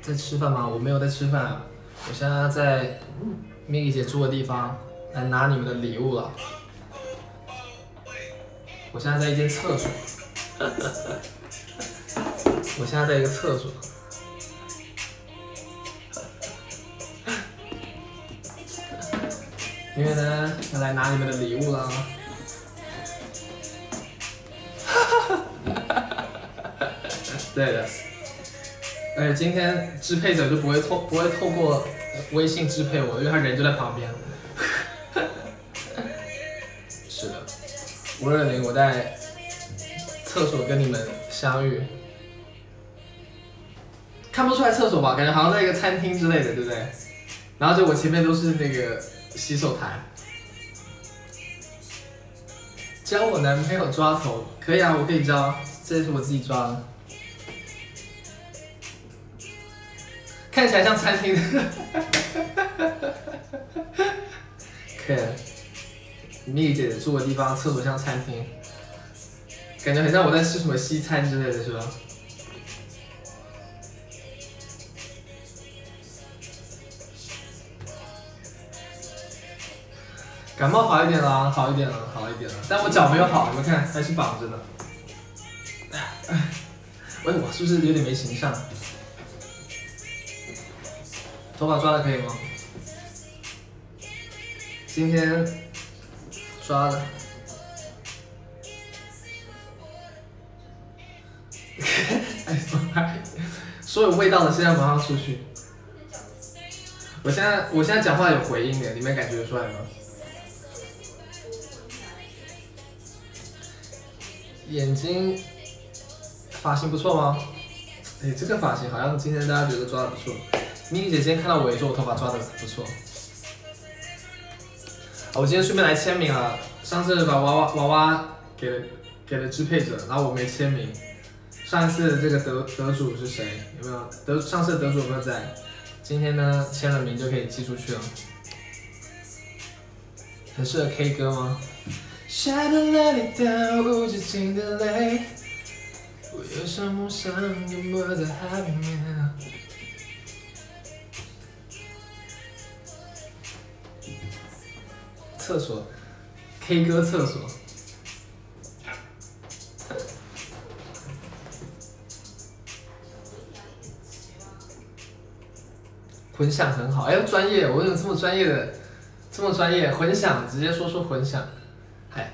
在吃饭吗？我没有在吃饭，我现在在Miki 姐住的地方来拿你们的礼物了。我现在在一间厕所，我现在在一个厕所。因为呢，要来拿你们的礼物了。对的。而且今天支配者就不会透过微信支配我，因为他人就在旁边。是的，520，我在厕所跟你们相遇。看不出来厕所吧？感觉好像在一个餐厅之类的，对不对？然后就我前面都是那个洗手台。教我男朋友抓头，可以啊，我可以教，这是我自己抓的。看起来像餐厅的，可以。Miki 姐姐住的地方，厕所像餐厅，感觉很像我在吃什么西餐之类的，是吧？感冒好一点了，好一点了，好一点了，但我脚没有好，你们看还是绑着的。喂，我是不是有点没形象？头发抓的可以吗？今天抓的。哎，说有味道的，现在马上出去。我现在讲话有回音的，你们感觉出来吗？眼睛发型不错吗？哎，这个发型好像今天大家觉得抓的不错。Miki 姐今天看到我也说我头发抓的不错。我今天顺便来签名了，上次把娃娃给了支配者，然后我没签名。上一次这个得主是谁？有没有上次的得主有没有在？今天呢签了名就可以寄出去了。很适合 K 歌吗？下的了你的无止境的泪，我有什么想淹没在海里面。厕所 ，K 歌厕所。混响很好，哎，专业，我有这么专业的，这么专业，混响直接说混响，嗨。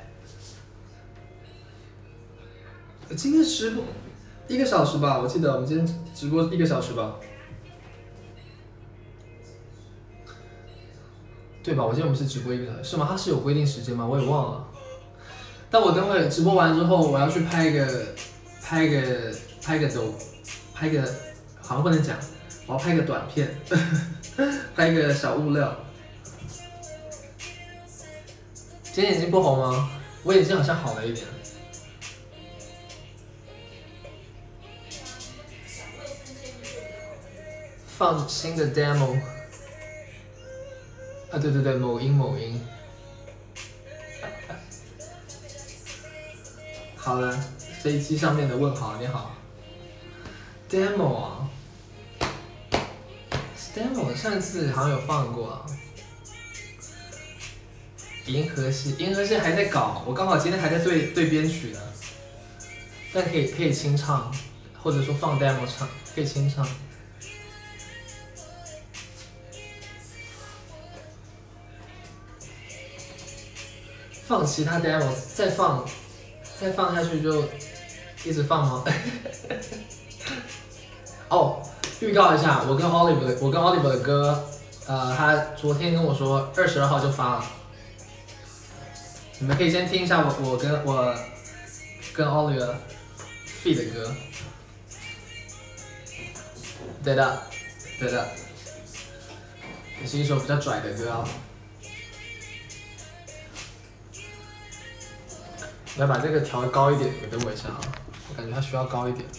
今天直播1个小时吧，我记得我们今天直播1个小时吧。对吧？我记得我们是直播1个小时，是吗？它是有规定时间吗？我也忘了。但我等会直播完之后，我要去拍个，好像不能讲，我要拍个短片，拍个小物料。今天眼睛不红吗？我眼睛好像好了一点。放新的 demo。啊，对对对，某音。好了，飞机上面的问好，你好。demo 啊 ，demo 上次好像有放过啊。银河系还在搞，我刚好今天还在对编曲呢，但可以清唱，或者说放 demo 唱，可以清唱。放其他 demo 再放下去就一直放吗？哦，预告一下，我跟 Oliver 的歌，他昨天跟我说22号就发了，你们可以先听一下我跟 Oliver feat 的歌。对的，也是一首比较拽的歌啊。我要把这个调高一点，等我一下啊，我感觉它需要高一点。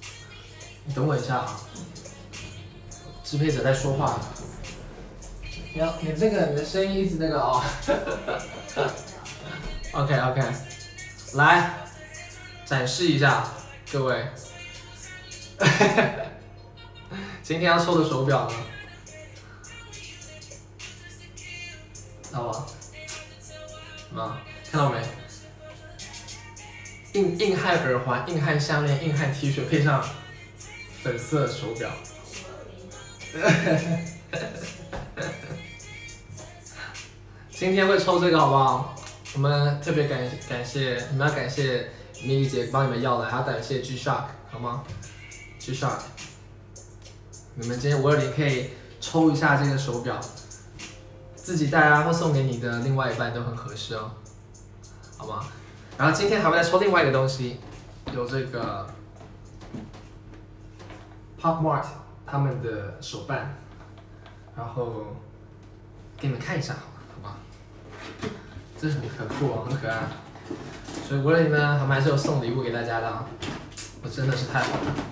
你等我一下啊，支配者在说话。 你这个你的声音一直那个哦。OK， 来展示一下各位。今天要抽的手表呢？好吧，看到没？硬汉耳环、硬汉项链、硬汉 T 恤，配上粉色手表。今天会抽这个好不好？我们特别感谢你们，要感谢米莉姐帮你们要的，还要感谢 G-Shock 好吗 ？G-Shock， 你们今天520可以抽一下这个手表，自己戴啊，或送给你的另外一半都很合适哦，好吗？然后今天还会再抽另外一个东西，有这个 Pop Mart 他们的手办，然后给你们看一下，好吗？这是很酷哦，很可爱。所以520呢，我们还是有送礼物给大家的啊，我真的是太好了，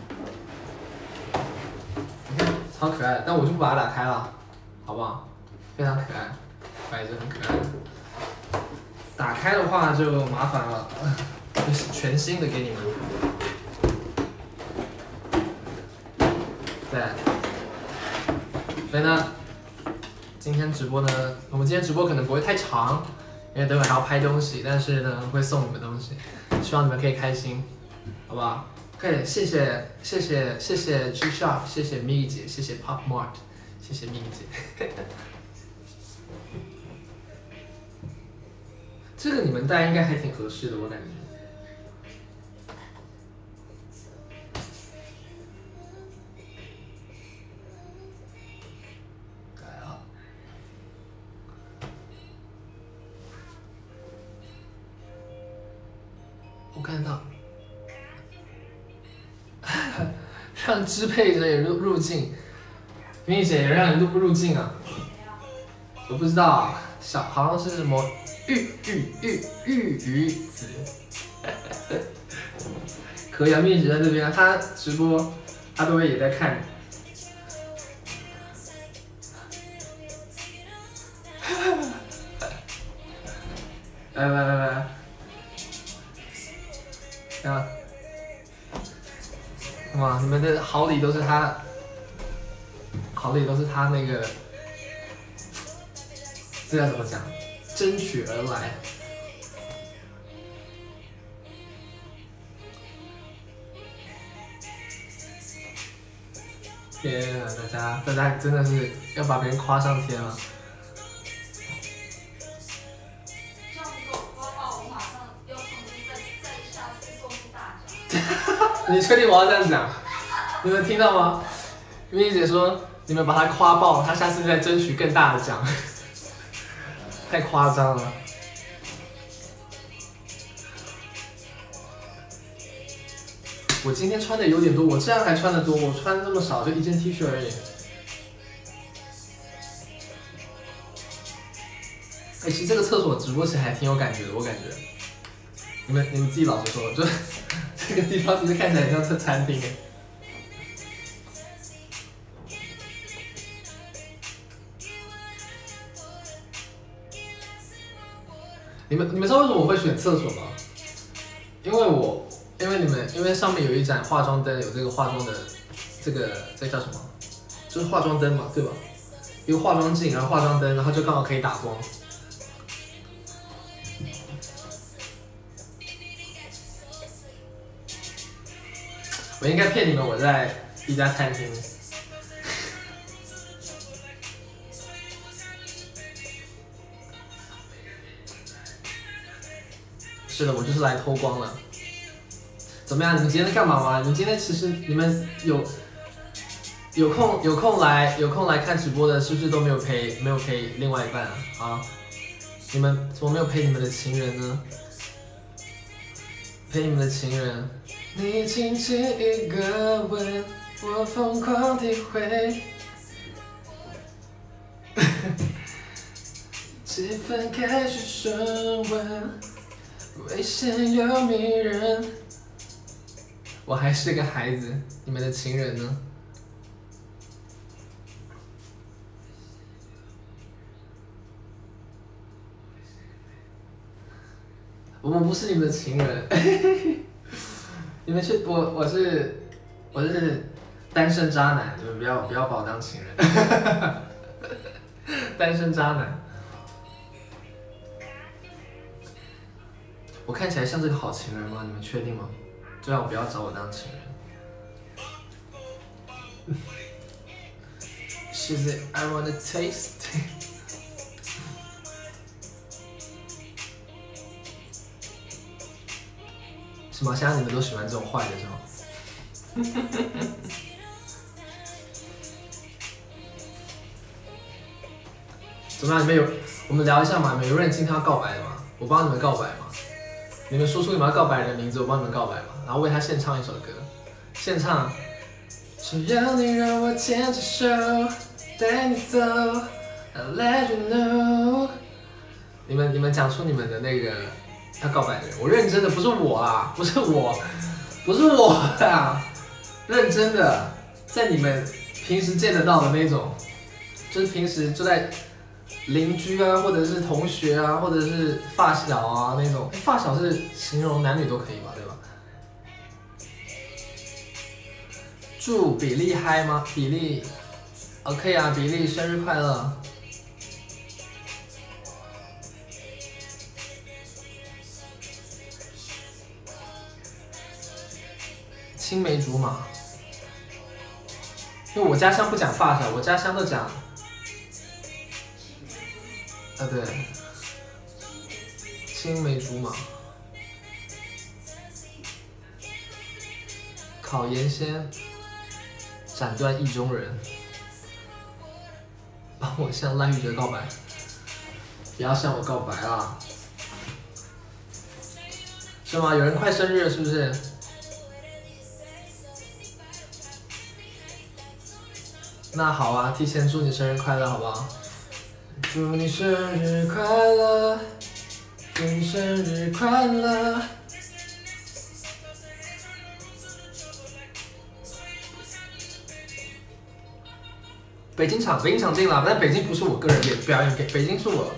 你看超可爱的，但我就不把它打开了，好不好？非常可爱，摆着很可爱。打开的话就麻烦了，就是全新的给你们。对，所以呢，今天直播呢，我们今天直播可能不会太长，因为等会还要拍东西，但是呢会送你们东西，希望你们可以开心，好不好？可以，谢谢 G-Shock， 谢谢 Migi 姐，谢谢 Pop Mart， 谢谢 Migi 姐。这个你们戴应该还挺合适的，我感觉。来啊！我看到，让支配者也入境，明显也让你入境啊！我不知道啊，好像是什么玉鱼子，可以啊，蜜姐在这边啊，他直播，他都会也在看。来，啊，哇，你们的好礼都是他，那个，这要怎么讲？争取而来。天啊，大家真的是要把别人夸上天了。你确定我要这样讲？你们听到吗？咪咪姐说你们把她夸爆，她下次再争取更大的奖，太夸张了。我今天穿的有点多，我这样还穿的多，我穿这么少，就一件 T 恤而已。其实这个厕所直播起来还挺有感觉的，我感觉。你们自己老实说，就这个地方其实看起来很像是餐厅。你们知道为什么我会选厕所吗？因为上面有一盏化妆灯，有这个化妆的这叫什么？就是化妆灯嘛，对吧？一个化妆镜，然后化妆灯，然后就刚好可以打光。我应该骗你们，我在一家餐厅。是的，我就是来偷光了。怎么样？你们今天在干嘛吗？你们今天其实你们有空来看直播的，是不是都没有陪另外一半啊？你们怎么没有陪你们的情人呢？陪你们的情人。你轻轻一个吻，我疯狂体会。气氛开始升温，危险又迷人。我还是个孩子，你们的情人呢？ 我们不是你们的情人，你们去我是单身渣男，你们不要把我当情人，单身渣男。我看起来像是个好情人吗？你们确定吗？最好不要找我当情人。She said, "I wanna taste." 什么？现在你们都喜欢这种坏的是吗？怎么样？我们聊一下嘛？你们有人今天要告白的吗？我帮你们告白嘛？你们说出你们要告白的人的名字，我帮你们告白嘛？然后为他献唱一首歌，献唱。只要你让我牵着手，带你走 ，I'll let you know。你们讲出你们的那个要告白的人，我认真的，不是我啊，不是我啊，认真的，在你们平时见得到的那种，就是平时就在邻居啊，或者是同学啊，或者是发小啊那种，发小是形容男女都可以吧，对吧？祝比利嗨吗？比利 ，OK 啊，比利生日快乐！青梅竹马，因为我家乡不讲发小，我家乡都讲，对，青梅竹马，考研先斩断意中人，帮我向赖玉哲告白，不要向我告白啦，是吗？有人快生日了，是不是？那好啊，提前祝你生日快乐，好不好？祝你生日快乐，祝你生日快乐。北京场进了，但北京不是我个人表演，北京是我，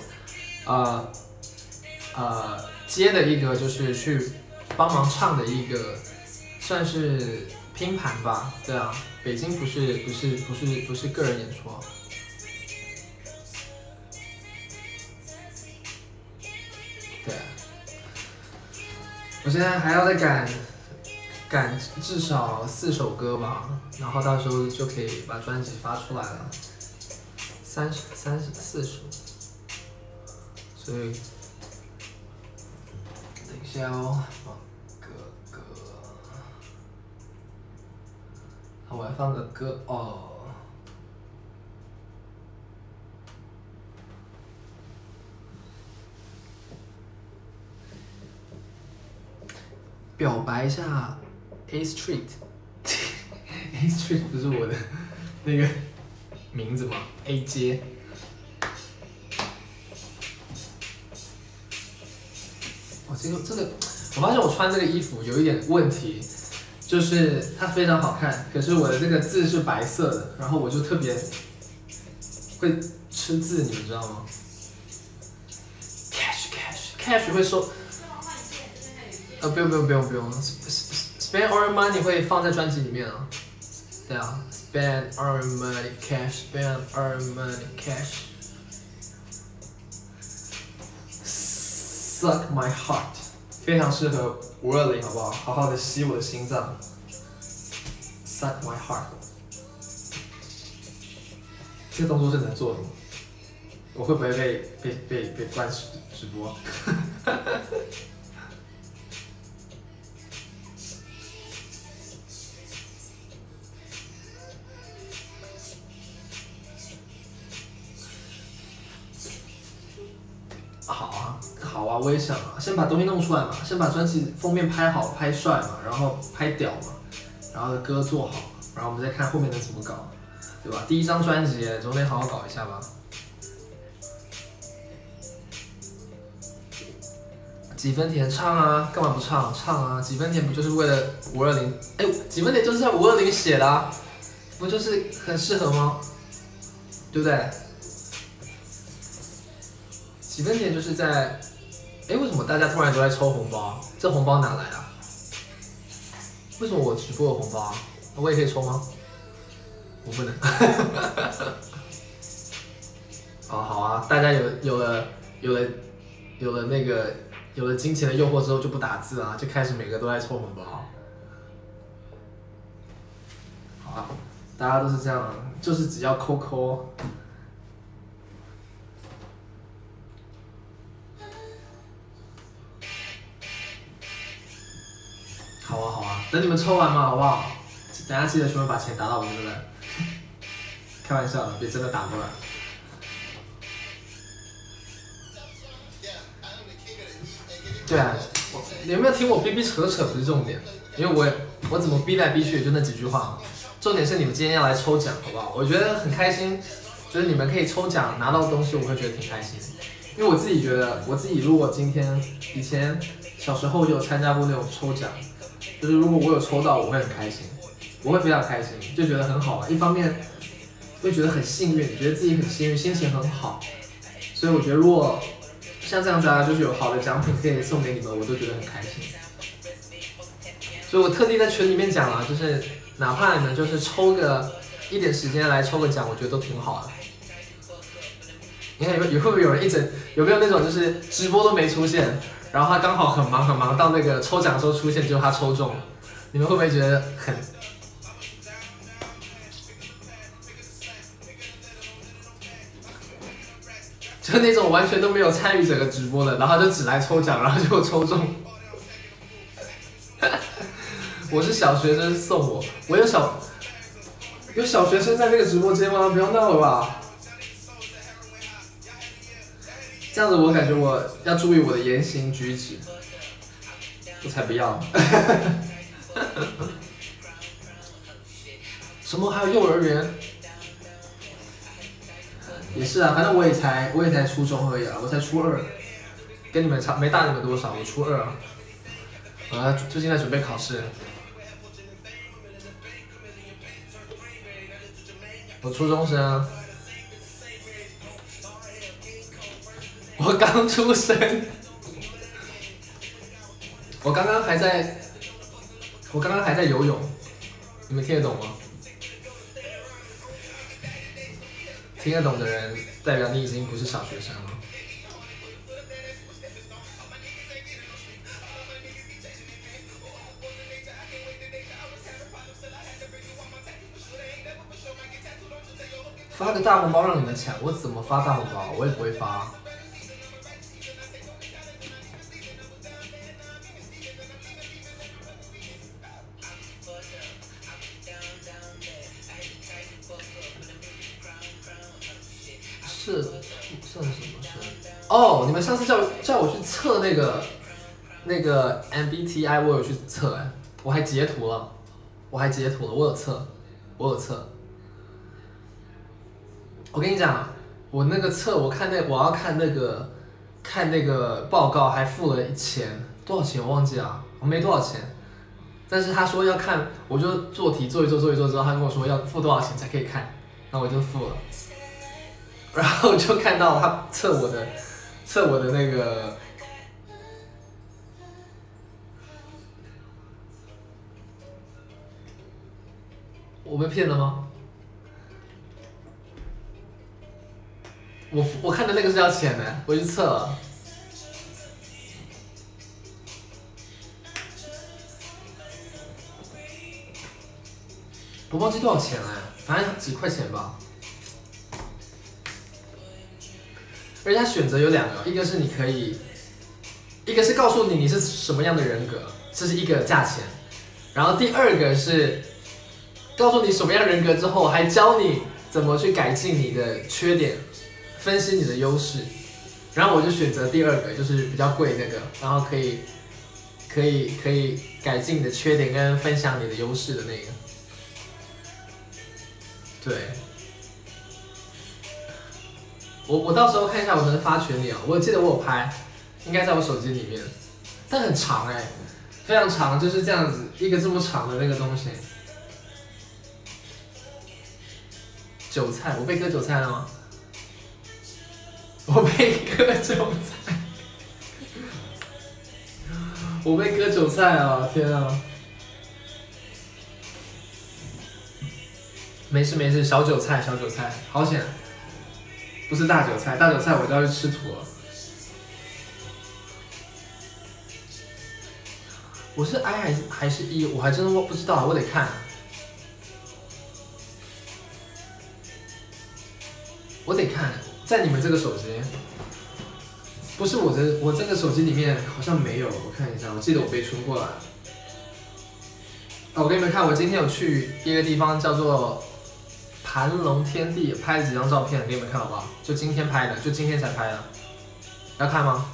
接的一个就是去帮忙唱的一个，算是拼盘吧，对啊。北京不是个人演出啊。对，我现在还要再赶至少4首歌吧，然后到时候就可以把专辑发出来了，34首，所以等一下哦。我要放个歌哦。表白一下 A Street，A Street 不是我的那个名字吗 ？A 街。哦，这个，我发现我穿这个衣服有一点问题。就是它非常好看，可是我的这个字是白色的，然后我就特别会吃字，你们知道吗 ？Cash 会收，不用 ，Spend our money 会放在专辑里面啊，对啊 ，Spend our money cash，Spend our money cash，Suck my heart， 非常适合520，好不好？好好的吸我的心脏。Suck my heart， 这个动作是能做的吗？我会不会被关直播？好啊，我也想啊，先把东西弄出来嘛，先把专辑封面拍好、拍帅嘛，然后拍屌嘛。然后歌做好，然后我们再看后面能怎么搞，对吧？第一张专辑总得好好搞一下吧。几分甜唱啊，干嘛不唱？唱啊！几分甜不就是为了520？哎，几分甜就是在520写的啊，不就是很适合吗？对不对？几分甜就是在哎，为什么大家突然都在抽红包？这红包哪来的？为什么我直播有红包啊？我也可以抽吗？我不能。哦，好啊，大家有了金钱的诱惑之后就不打字啊，就开始每个都在抽红包。好啊，大家都是这样，就是只要扣扣。好啊好啊，等你们抽完嘛，好不好？等下记得全部把钱打到我这边来。开玩笑的，别真的打过来。对啊，你有没有听我逼逼扯扯不是重点，因为我怎么逼来逼去也就那几句话，重点是你们今天要来抽奖，好不好？我觉得很开心，就是你们可以抽奖拿到东西，我会觉得挺开心的。因为我自己觉得，我自己如果以前小时候就有参加过那种抽奖，就是如果我有抽到，我会很开心，我会非常开心，就觉得很好玩。一方面会觉得很幸运，觉得自己很幸运，心情很好，所以我觉得如果像这样子啊，就是有好的奖品可以送给你们，我都觉得很开心。所以我特地在群里面讲了，就是哪怕你们就是抽个一点时间来抽个奖，我觉得都挺好的。你看会不会有人有没有那种就是直播都没出现，然后他刚好很忙到那个抽奖的时候出现，结果他抽中了，你们会不会觉得很？就那种完全都没有参与整个直播的，然后就只来抽奖，然后就抽中。我是小学生送我有小学生在这个直播间吗？不要闹了吧！这样子我感觉我要注意我的言行举止，我才不要。什么还有幼儿园？也是啊，反正我也才初中而已啊，我才初二，跟你们没大你们多少，我初二啊。最近在准备考试。我初中生啊。我刚出生。我刚刚还在游泳，你们听得懂吗？听得懂的人，代表你已经不是小学生了。发个大红包让你们抢，我怎么发大红包？我也不会发。是算什么事？哦，你们上次叫我去测那个 MBTI， 我有去测哎，我还截图了，我有测。我跟你讲，我那个测，我要看那个报告，还付了钱，多少钱我忘记了，我没多少钱。但是他说要看，我就做题做一做之后，他跟我说要付多少钱才可以看，那我就付了。然后就看到他测我的那个，我被骗了吗？我看的那个是要钱的，我去测了。我忘记多少钱了，反正几块钱吧。而且它选择有两个，一个是告诉你是什么样的人格，这是一个价钱，然后第二个是告诉你什么样人格之后，还教你怎么去改进你的缺点，分析你的优势。然后我就选择第二个，就是比较贵那个，然后可以改进你的缺点跟分享你的优势的那个。对。我到时候看一下我能发群里啊，我记得我有拍，应该在我手机里面，但很长哎，非常长，就是这样子一个这么长的那个东西。韭菜，我被割韭菜了吗？我被割韭菜， 我被割韭菜啊！天啊！没事没事，小韭菜小韭菜，好险，不是大韭菜，大韭菜我就要去吃土了。我是 I 还是 E， 我还真的不知道，我得看。我得看，在你们这个手机，不是我这个手机里面好像没有，我看一下，我记得我被存过来。我给你们看，我今天有去一个地方叫做盘龙天地，拍了几张照片给你们看好不好？就今天拍的，就今天才拍的，要看吗？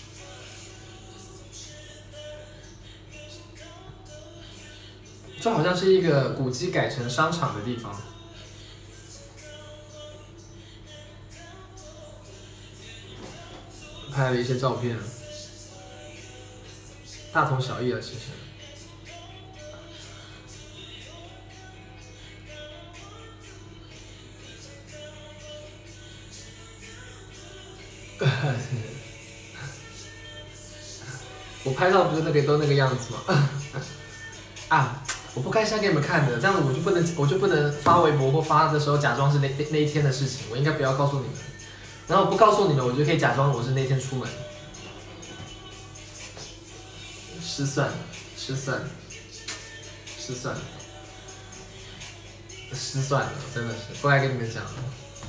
这好像是一个古迹改成商场的地方。拍了一些照片，大同小异了，其实。我拍照不是都那个样子吗？啊，我不该先给你们看的，这样子我就不能发微博或发的时候假装是那一天的事情，我应该不要告诉你们。然后我不告诉你们，我就可以假装我是那天出门。失算了，真的是不该跟你们讲了。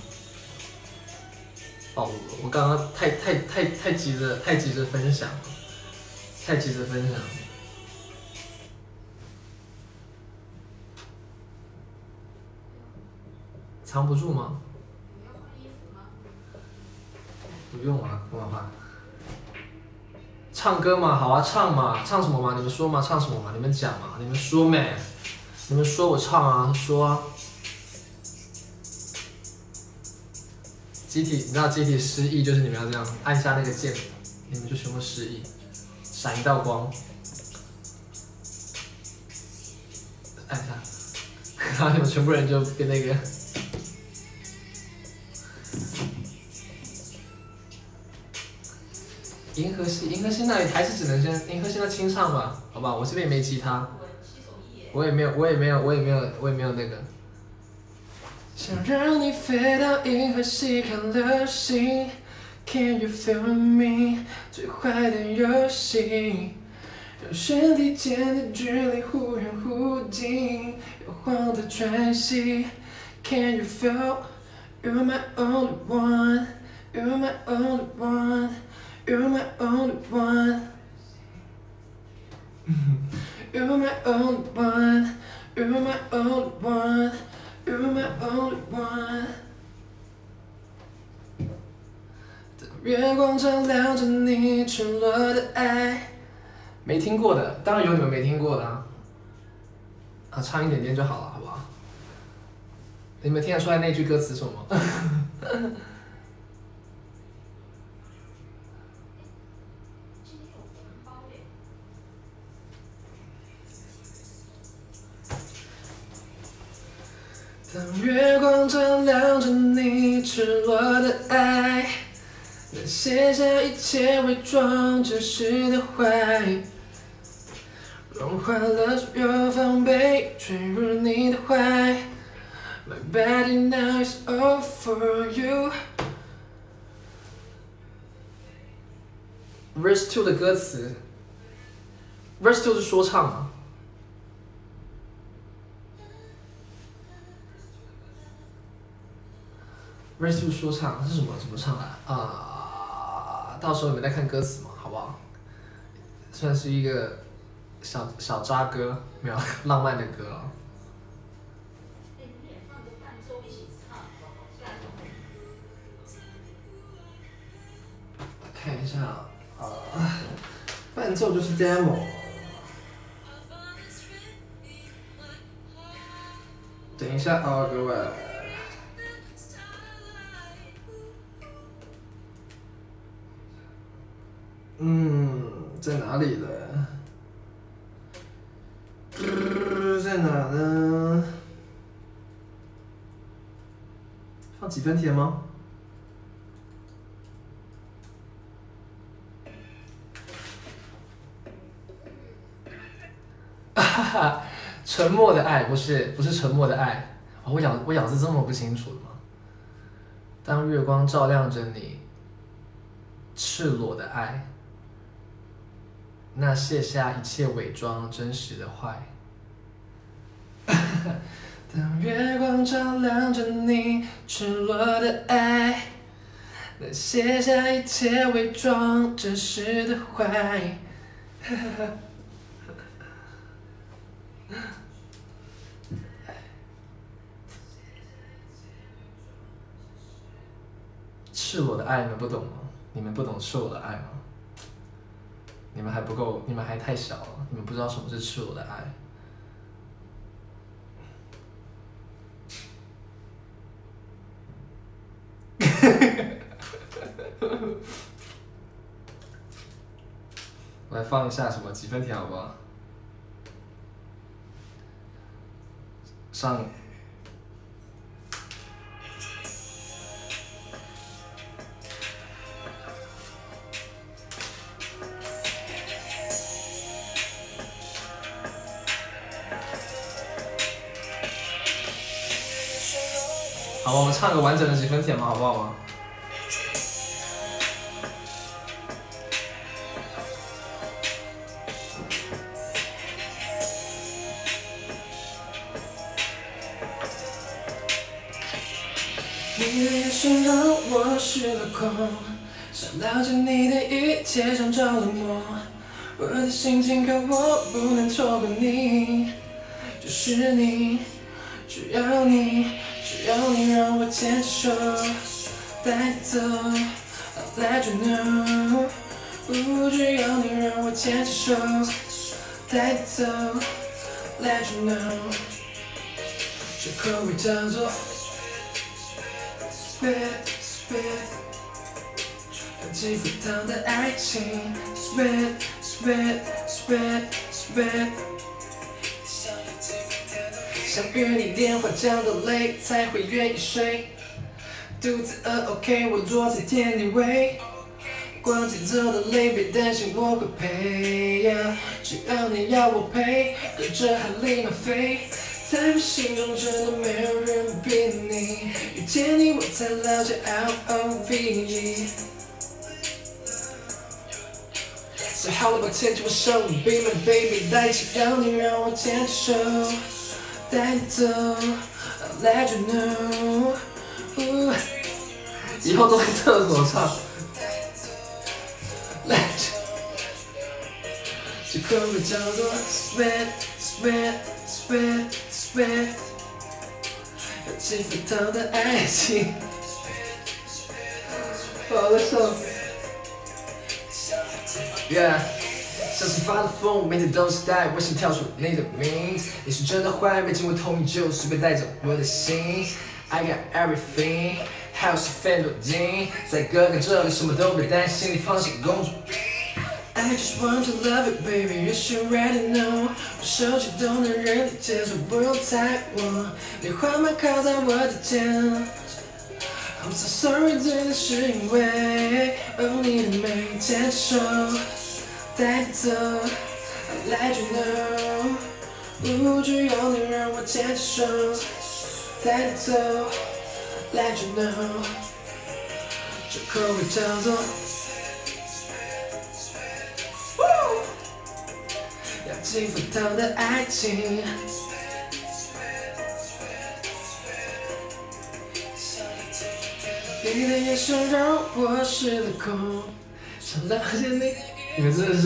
暴露了，我刚刚太急着分享了，藏不住吗？不用啊，干嘛换？唱歌嘛，好啊，唱嘛，唱什么嘛？你们说嘛，唱什么嘛？你们讲嘛，你们说没？你们说我唱啊，说啊。集体，你知道集体失忆就是你们要这样按下那个键，你们就全部失忆，闪一道光，按下，然后你们全部人就变那个。银河系那里还是只能先银河系那清唱吧，好吧，我这边也没吉他，我也没有那个。想让你飞到银河系看流星 ，Can you feel me？ 最坏的游戏，让身体间的距离忽远忽近，摇晃的喘息。Can you feel? You're my only one. You're my only one. You're my only one. You're my only one. You're my only one. You're my only one. 当月光照亮着你赤裸的爱。没听过的，当然有你们没听过的啊。唱一点点就好了，好不好？你们听得出来那句歌词什么吗？当月光照亮着你赤裸的爱，能卸下一切伪装真实的坏，融化了所有防备，坠入你的怀。My body now is all for you。Verse 2的歌词 ，Verse 2是说唱吗？Verse 2说唱是什么？怎么唱啊？到时候你们再看歌词嘛，好不好？算是一个小渣歌，没有浪漫的歌哦。看一下伴奏就是 demo。等一下啊，各位。在哪里了？在哪呢？放几分甜吗？ 哈哈，沉默的爱不是沉默的爱。哦、我咬字这么不清楚的吗？当月光照亮着你，赤裸的爱，那卸下一切伪装，真实的坏。当月光照亮着你，赤裸的爱，那卸下一切伪装，真实的坏。赤裸的爱你们不懂吗？你们不懂赤裸的爱吗？你们还不够，你们还太小了，你们不知道什么是赤裸的爱。我来放一下什么几分甜好不好？上。好，我们唱个完整的几分甜嘛，好不好吗？你的眼神让我失了控，想了解你的一切像着了魔，我的心情可我不能错过你，就是你，只要你。只要你让我牵手带走 I'll let you know 只要你让我牵手带走 let you know 这口味叫做 Sweet Sweet 有几分糖的爱情 Sweet Sweet Sweet Sweet想与你电话讲到累，才会愿意睡。肚子饿 OK， 我做菜添点味。逛街走的累，别担心我会陪。只要你要我陪，跟着海里面飞。在我心中真的没有人比你，遇见你我才了解 LOVE。最好的抱歉就我手，Be my baby， 在一起让你让我牵手。带走 I'll let you know 以后都在厕所唱 Let you 这口味叫做 Sweet Sweet Sweet Sweet 有几分糖的爱情我的手 Yeah像是发了疯，每天都期待，我想跳出你的名字。你是真的坏，没经过同意就随便带走我的心。I got everything， 还有10分多金，在哥哥这里什么都别担心，你放心公主。I just want to love you, baby, you should already know。我手机都能任你接触，不用猜我。你缓慢靠在我的肩。I'm so sorry， 真的是因为你的美牵手。带走 I'll let you know 只要你让我牵手带走 let you know 这口味叫做要几分糖的爱情你的眼神让我失了控想了解你你们真的是，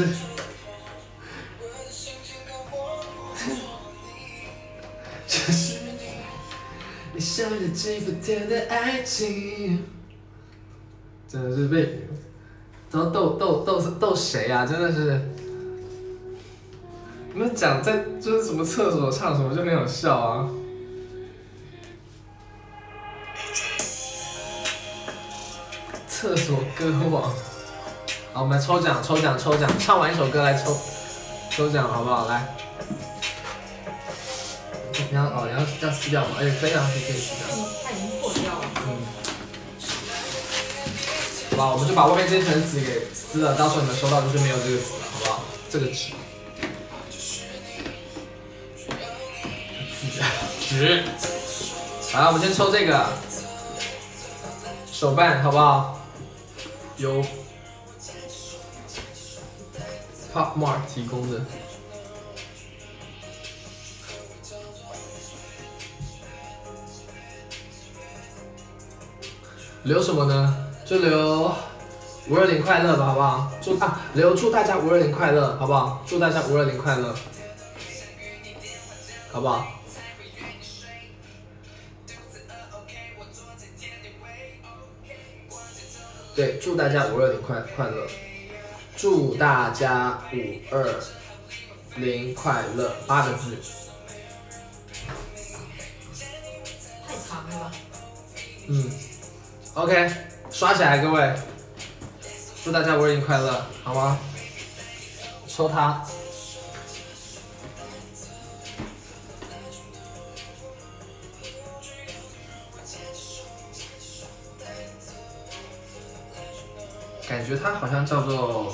就是你像有几分甜的爱情，真的是被都逗谁啊？真的是，你们讲在就是什么厕所唱什么就很有笑啊。厕所歌王。好，我们来抽奖，唱完一首歌来抽奖，好不好？来，你要撕掉吗？哎，可以啊，可以撕掉。 它已经破掉了。 好吧，我们就把外面这层纸给撕了，到时候你们收到就是没有这个纸了，好不好？这个纸。 10。好，我们先抽这个手办，好不好？由 Pop Mart 提供的。留什么呢？就留520快乐吧，好不好？祝大家520快乐，好不好？祝大家520快乐，好不好？对，祝大家520快乐，祝大家520快乐，8个字。 太长了吧？ OK， 刷起来，各位！祝大家520快乐，好吗？抽它。感觉它好像叫做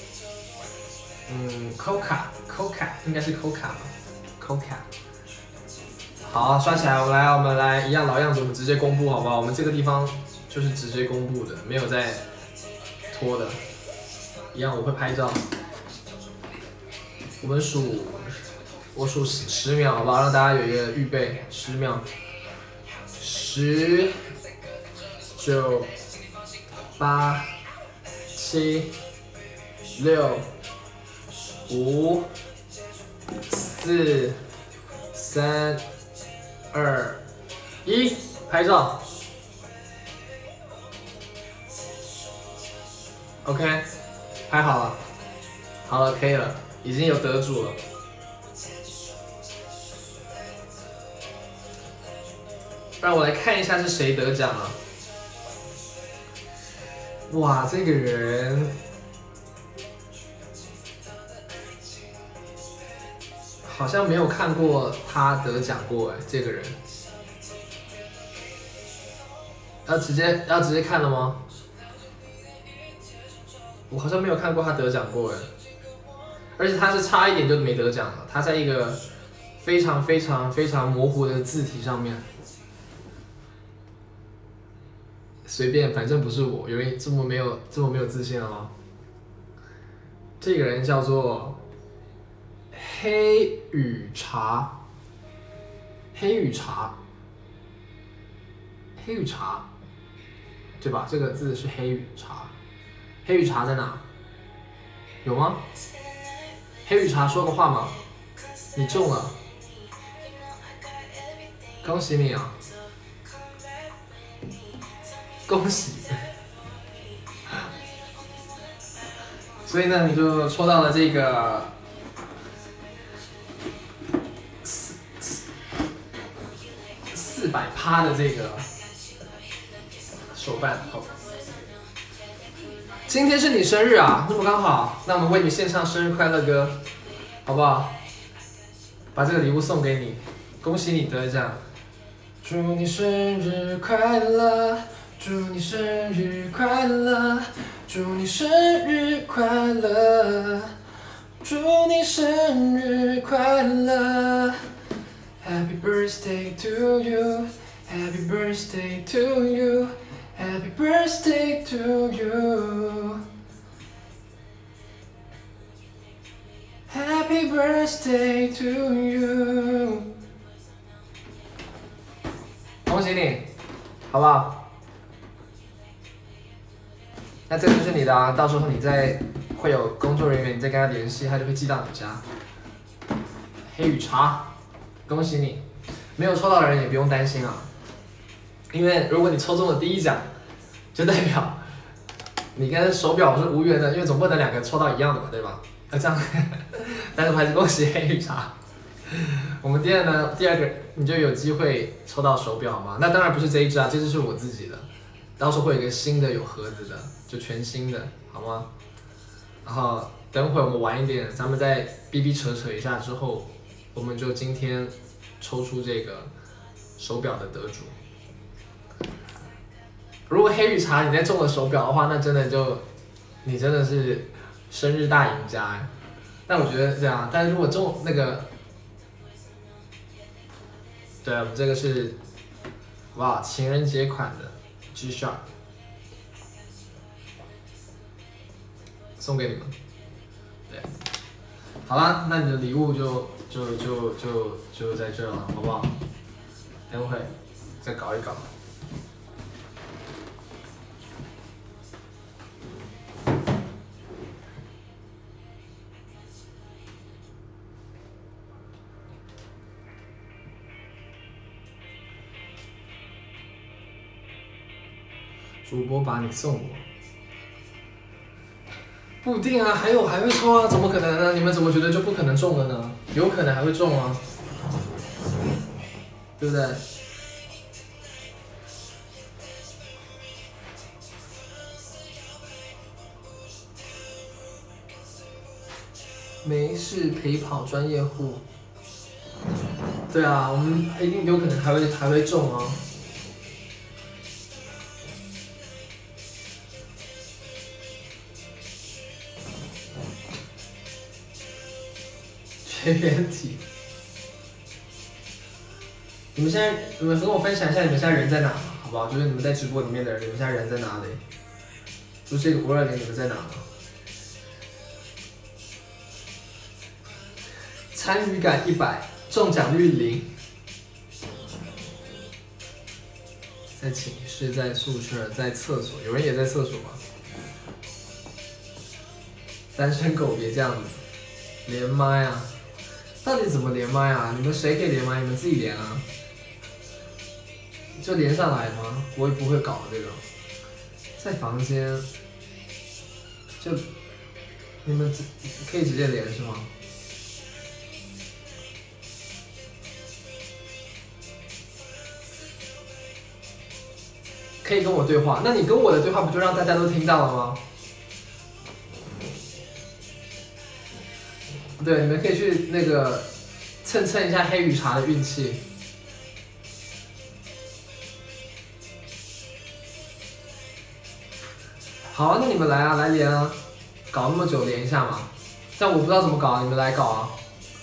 ，Coca，应该是 Coca 吧 ，Coca。好，刷起来，我们来一样老样子，我们直接公布好不好？我们这个地方就是直接公布的，没有在拖的。一样我会拍照。我们我数10秒，好不好？让大家有一个预备，10秒。10、9、8、7、6、5、4、3、2、1，拍照。OK， 拍好了，好了，可以了，已经有得主了。让我来看一下是谁得奖了。哇，这个人好像没有看过他得奖过哎，这个人要直接看了吗？我好像没有看过他得奖过哎，而且他是差一点就没得奖了，他在一个非常模糊的字体上面。随便，反正不是我，有人这么没有自信了吗？这个人叫做黑羽茶，对吧？这个字是黑羽茶，黑羽茶在哪？有吗？黑羽茶说个话嘛，你中了，恭喜你啊！恭喜！所以呢，你就抽到了这个400%的这个手办。好，今天是你生日啊，那么刚好，那我们为你献唱生日快乐歌，好不好？把这个礼物送给你，恭喜你得奖，祝你生日快乐。祝你生日快乐，祝你生日快乐，祝你生日快乐 ，Happy birthday to you, Happy birthday to you, Happy birthday to you, Happy birthday to you， 恭喜你，好不好？那这个就是你的啊，到时候你会有工作人员，你再跟他联系，他就会寄到你家。黑羽茶，恭喜你！没有抽到的人也不用担心啊，因为如果你抽中了第一奖，就代表你跟手表是无缘的，因为总不能2个抽到一样的嘛，对吧？那这样，但是我还是恭喜黑羽茶。我们第二个你就有机会抽到手表嘛？那当然不是这一只啊，这只是我自己的，到时候会有一个新的有盒子的。就全新的，好吗？然后等会我们晚一点，咱们再逼逼扯扯一下之后，我们就今天抽出这个手表的得主。如果黑羽茶你再中了手表的话，那真的你真的是生日大赢家哎。但我觉得这样，但是如果中那个， 对，我们这个是哇情人节款的 G Shock， 送给你们。对，好啦，那你的礼物就在这了，好不好？等会再搞一搞。主播把你送我，不一定啊，还会抽啊，怎么可能呢？你们怎么觉得就不可能中了呢？有可能还会中啊，对不对？没事陪跑专业户，对啊，我们一定有可能还会中啊。绝缘体，你们跟我分享一下你们现在人在哪吗？好不好？就是你们在直播里面的人，你们现在人在哪里？就这个520你们在哪吗？参与感100，中奖率0。在寝室，在宿舍，在厕所，有人也在厕所吗？单身狗别这样子，连麦啊！到底怎么连麦啊？你们谁可以连麦？你们自己连啊，就连上来吗？我也不会搞这个，在房间，就你们可以直接连是吗？可以跟我对话，那你跟我的对话不就让大家都听到了吗？对，你们可以去那个蹭一下黑羽茶的运气。好啊，那你们来啊，来连啊，搞那么久连一下嘛。但我不知道怎么搞，你们来搞啊。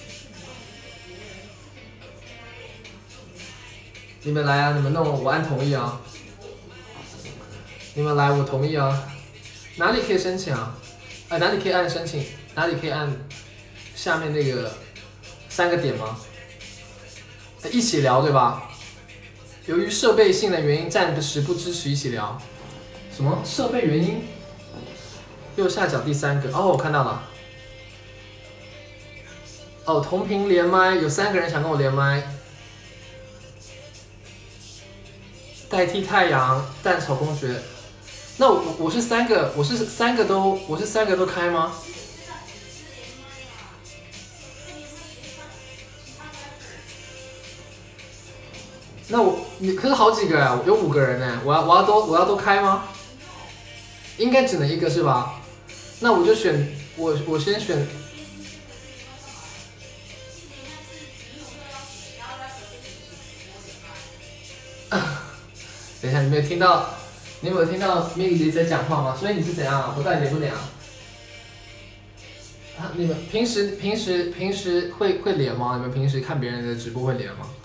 你们来啊，你们弄，我按同意啊。你们来，我同意啊。哪里可以申请啊？哪里可以按申请？哪里可以按？下面那个3个点吗？一起聊对吧？由于设备性能原因，暂时不支持一起聊。什么设备原因？右下角第3个哦，我看到了。哦，同屏连麦，有3个人想跟我连麦。代替太阳，蛋炒公爵。那我是3个，我是三个都开吗？那你可是好几个呀，有5个人呢，我要都开吗？应该只能1个是吧？那我就选我先选。等一下，你有听到 Miki 姐在讲话吗？所以你是怎样啊？我到底连不连啊？啊，你们平时会连吗？你们平时看别人的直播会连吗？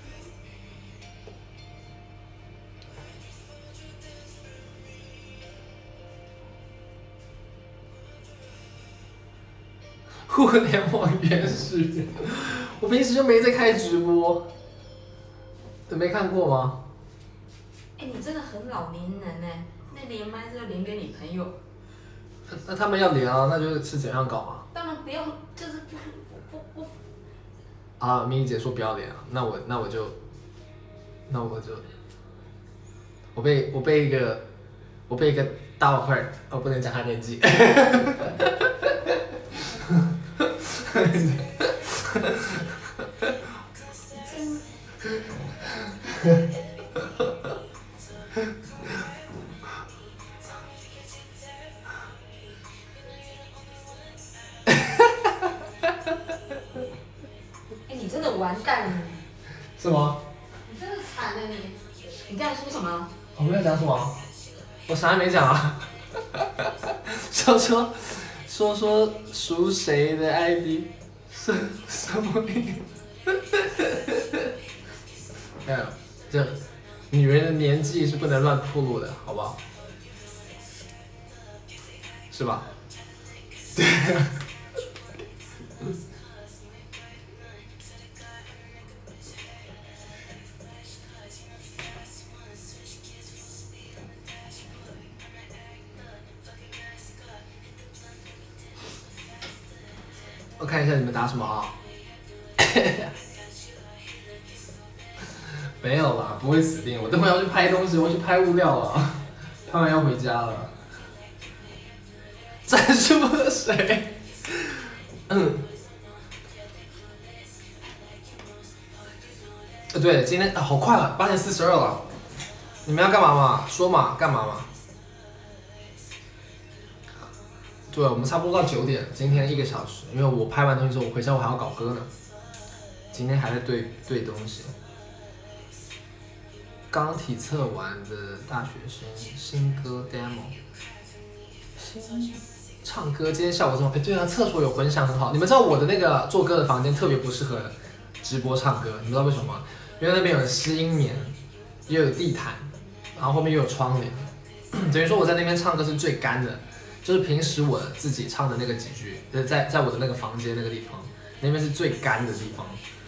互联网原始，我平时就没在开直播，你没看过吗？ 哎，你真的很老年人呢，那连麦是要连给你朋友。 那他们要连啊，那就是怎样搞啊？ 当然不要，就是不。 啊，咪咪姐说不要连啊，那我就，我被一个大碗块，我不能讲他年纪。 哎，你真的完蛋了！ 是吗？ 你真的惨了你！你刚才说什么？ 我没有讲什么，我啥也没讲啊。说属谁的 ID，什么名？ 这女人的年纪是不能乱暴露的，好不好？是吧？对。我看一下你们打什么啊？没有啦，不会死定。我等会要去拍东西，我去拍物料了，拍完要回家了。赞助了谁？对，今天好快了，8:42了。你们要干嘛嘛？说嘛，干嘛嘛？对，我们差不多到9点，今天1个小时，因为我拍完东西之后，我回家我还要搞歌呢。今天还在对东西。刚体测完的大学生新歌 demo， 唱歌今天效果这么对啊，厕所有混响很好。你们知道我的那个做歌的房间特别不适合直播唱歌，你们知道为什么吗？因为那边有吸音棉，又有地毯，然后后面又有窗帘，等于说我在那边唱歌是最干的。就是平时我自己唱的那个几句，在我的那个房间那个地方，那边是最干的地方。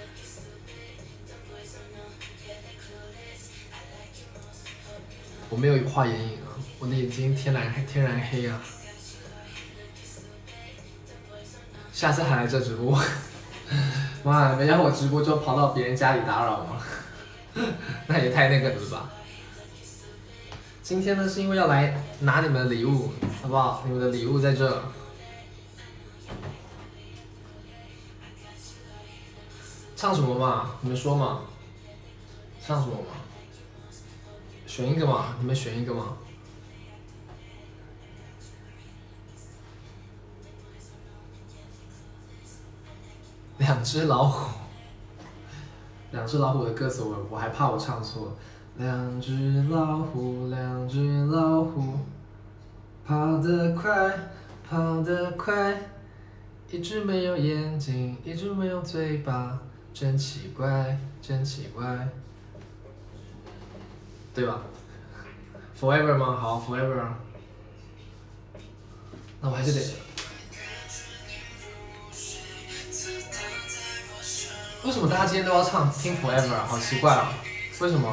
我没有画眼影啊，我的眼睛天然黑啊。下次还来这直播，哇！没让我直播就跑到别人家里打扰吗？那也太那个了吧。今天呢是因为要来拿你们的礼物，好不好？你们的礼物在这。唱什么嘛？你们说嘛？唱什么嘛？选一个嘛？你们选一个嘛？两只老虎，两只老虎的歌词我还怕我唱错。两只老虎，两只老虎，跑得快，跑得快，一只没有眼睛，一只没有嘴巴，真奇怪，真奇怪，对吧 ？Forever 吗？好 ，Forever。那我还是得。为什么大家今天都要听 Forever 啊？好奇怪啊！为什么？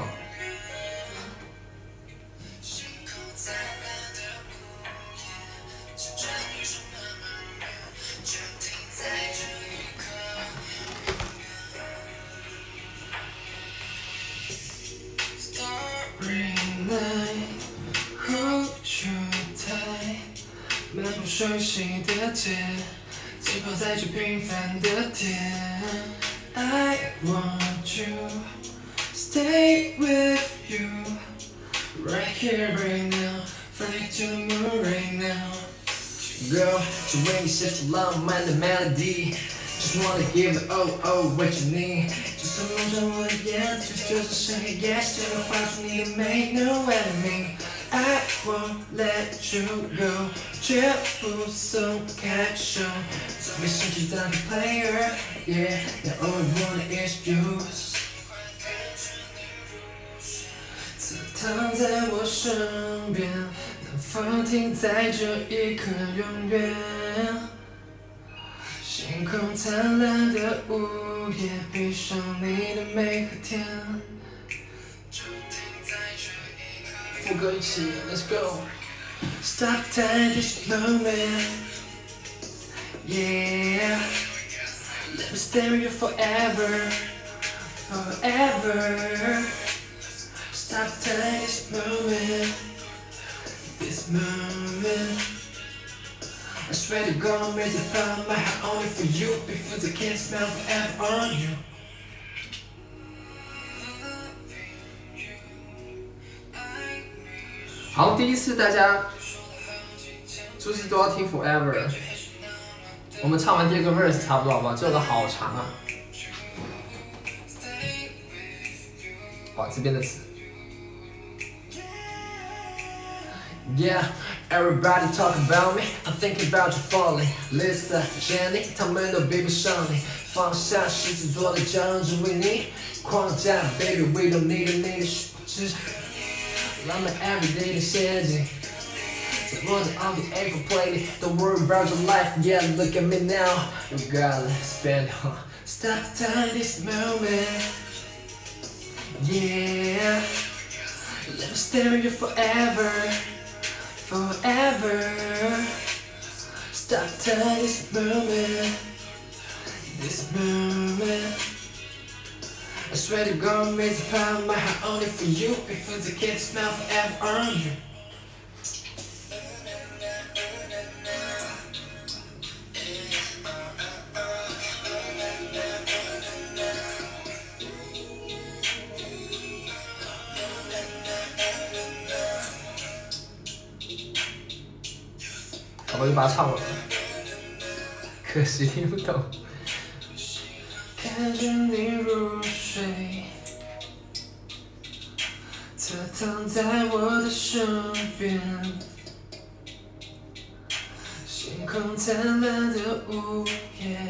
漫步熟悉的街，浸泡在这平凡的天。I want you, stay with you, right here, right now, fly to the moon right now. Girl， 只为你写出浪漫的 melody。Just wanna give it oh oh what you need。就算蒙上我的眼，就是深黑夜，就能画出你的美 ，No enemy。I won't let you go， 绝不松开手。从没想去当个 player，yeah， 但 all I want is you。侧躺在我身边，能否停在这一刻永远？星空灿烂的午夜，闭上你的每个天。副歌一起 ，Let's go。Stop time this moment, yeah. Let me stay with you forever, forever. Stop time this moment, this moment. I swear to God, I'll raise it up my heart only for you. Before the can't smell forever on you. 好，第一次大家就是都要听 Forever。我们唱完第二个 verse 差不多好不好？这首歌好长啊。哇，这边的词。Yeah, Everybody talk about me, I'm thinking about you falling. Lisa, Jenny， 他们都比不上你。放下狮子座的犟，只为你框架 ，Baby we don't need你的虚掷，浪漫 everyday 的陷阱。Running on the Eiffel plate, don't worry about your life, yeah, look at me now. You gotta spend on stop time this moment. Yeah, let me stay with you forever, forever. Stop time this moment, this moment. I swear to God, make the power of my heart only for you. If it's a kid, smell forever on you. 我就把它唱完了，可惜听不懂。看着你入睡，侧躺在我的身边，星空灿烂的午夜，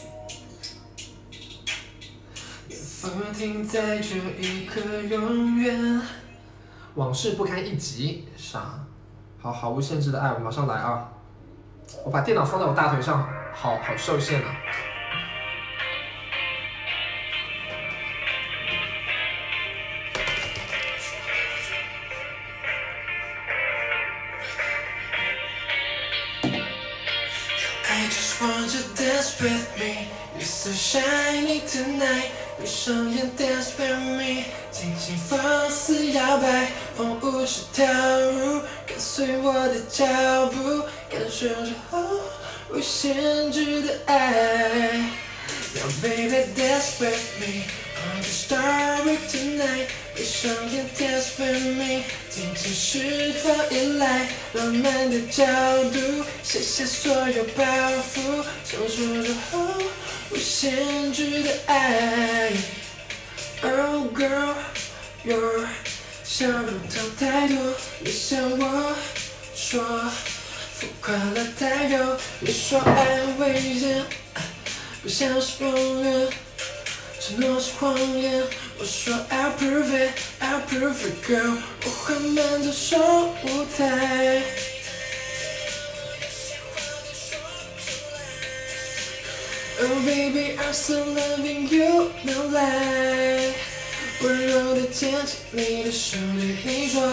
远方停在这一刻永远。往事不堪一击，傻，好，毫无限制的爱，我马上来啊！ 我把电脑放在我大腿上，好受限啊。I just want you to dance with me, you're so shiny tonight。闭上眼 dance with me， 尽情放肆摇摆，往舞池跳入，跟随我的脚步。 感受着无限制的爱 ，Now baby dance with me, I'm the star of tonight。闭上眼 dance with me， 尽情释放依赖，浪漫的角度，卸下所有包袱，享受着无限制的爱。Oh girl, your 笑容糖太多，你向我说。 浮夸了太久，你说爱危险，不像是永远，承诺是谎言。我说 I'll prove it, I'll prove it, girl。我缓慢走上舞台。Oh baby, I'm still loving you, no lie。温柔地牵起你的手，对你说。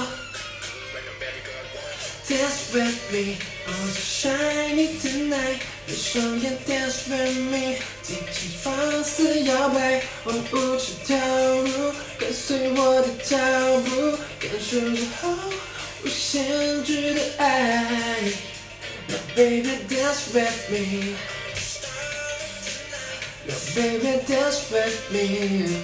Dance with me, I'm so shiny tonight。闭上眼 dance with me， 尽情放肆摇摆，往舞池跳入，跟随我的脚步，感受着无限制的爱。Now baby dance with me, now baby dance with me。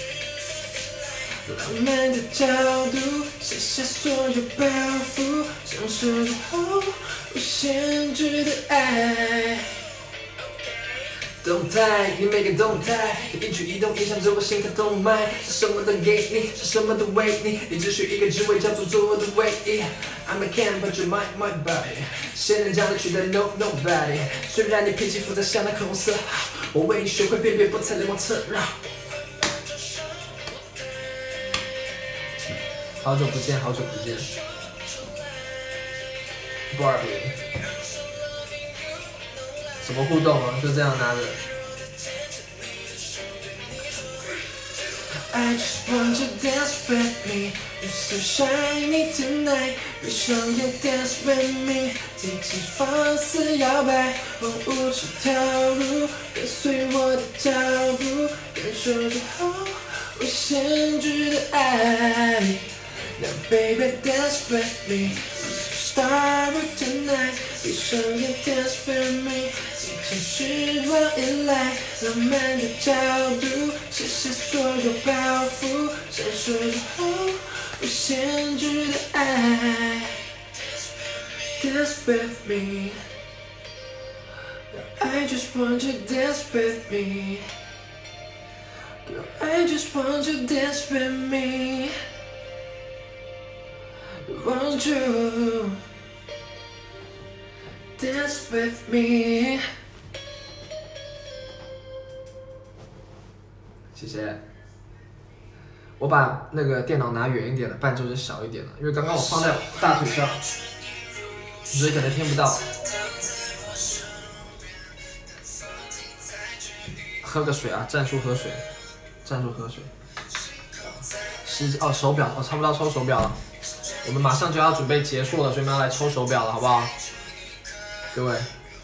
浪漫的角度，卸下所有包袱，享受着无限制的爱。动态，你每个动态，一举一动影响着我心跳动脉。是什么都给你，是什么都为你，你只需一个职位，叫做我的唯一。I'm a can, but you might my body。谁能将你取代 ？No nobody。虽然你脾气复杂像那红色，我为你学会辨别，不再流氓侧绕。 好久不见，好久不见 ，Barbie， 什么互动啊？就这样拿着。I just want you to dance with me, you're so shiny tonight。闭上眼 dance with me， 尽情放肆摇摆，往舞池跳入，跟随我的脚步，感受着无限制的爱。 Now baby dance with me, star of tonight。闭上眼 dance with me， 尽情释放依赖，浪漫的角度，卸下所有包袱，享受着无限制的爱。Dance with me, I just want you to dance with me. Girl, I just want you to dance with me. Want you Dance with me。谢谢。我把那个电脑拿远一点了，伴奏就小一点了，因为刚刚我放在大腿上，所以可能听不到。喝个水啊，战术喝水，战术喝水。手表，差不多要抽手表了，我们马上就要准备结束了，所以我们要来抽手表了，好不好？各位。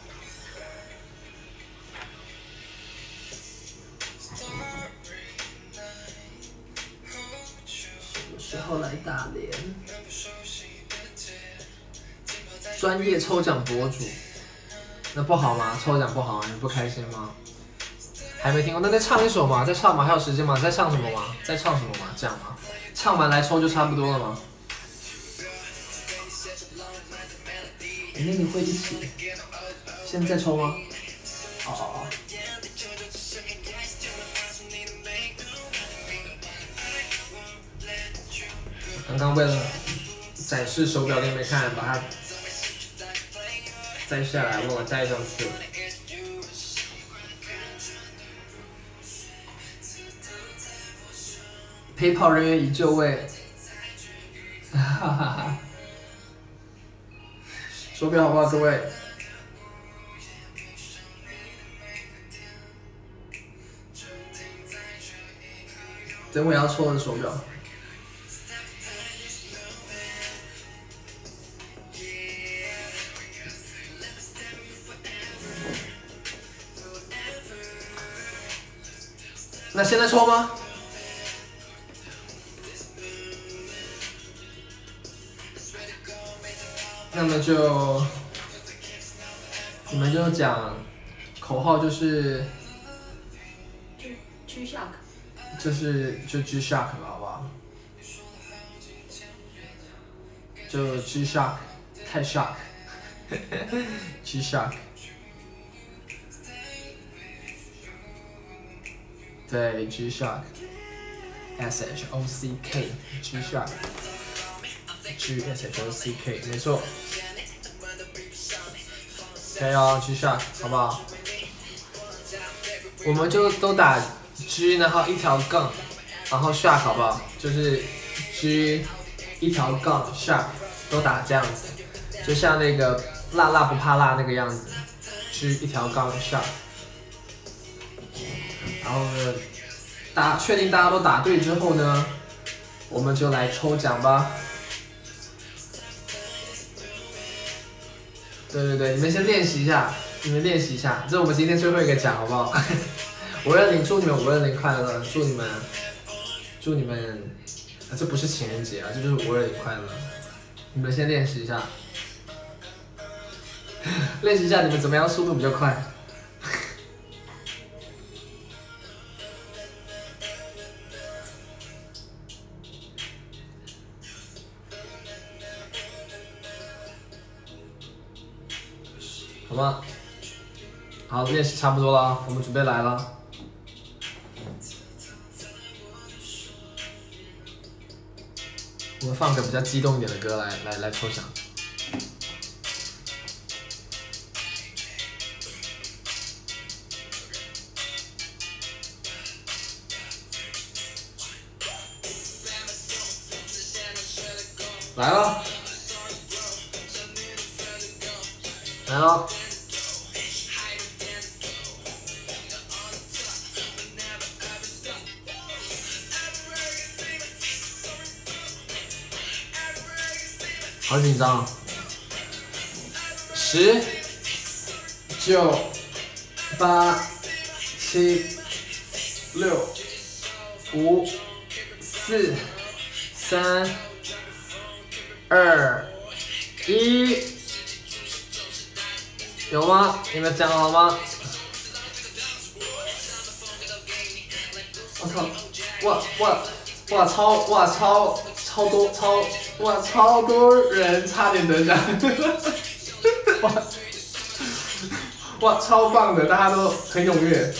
时候来打脸，专业抽奖博主，那不好吗？抽奖不好吗？你不开心吗？还没听过，那再唱一首嘛，再唱嘛，还有时间吗？再唱什么嘛？再唱什么嘛？这样嘛，唱完来抽就差不多了吗？那你会一起？现在抽吗？哦。刚刚为了展示手表给你们看，把它摘下来，帮我戴上去。陪跑人员已就位，哈哈哈！手表好不好，各位？等会要抽的手表。那现在抽吗？那么就你们就讲口号，就是 G Shock， 就 G Shock 了，好不好？就 G Shock， 太 Shock，G Shock。对 ，G Shock，S H O C K，G Shock，G S H O C K， 没错。加油 ，G Shock， 好不好？我们就都打 G， 然后一条杠，然后 Shock， 好不好？就是 G 一条杠 Shock， 都打这样子，就像那个辣辣不怕辣那个样子 ，G 一条杠 Shock。然后呢，确定大家都答对之后呢，我们就来抽奖吧。对，你们先练习一下，这是我们今天最后一个奖，好不好？520，祝你们520快乐，祝你们，这不是情人节啊，这就是520快乐。你们先练习一下，练习一下你们怎么样速度比较快。好吗？好，练习差不多了，我们准备来了。我们放个比较激动一点的歌来抽奖。来了，来了。好紧张！10、9、8、7、6、5、4、3、2、1，有吗？你们讲好吗？我操！超多人差点得奖，哇，超棒的，大家都很踊跃。